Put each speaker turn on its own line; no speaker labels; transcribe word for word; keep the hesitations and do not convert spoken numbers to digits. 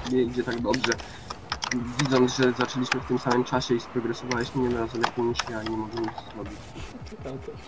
nie idzie tak dobrze. Widząc, że zaczęliśmy w tym samym czasie i sprogresowałeś nie razy lepiej niż ja i nie mogę nic zrobić.
Ja też.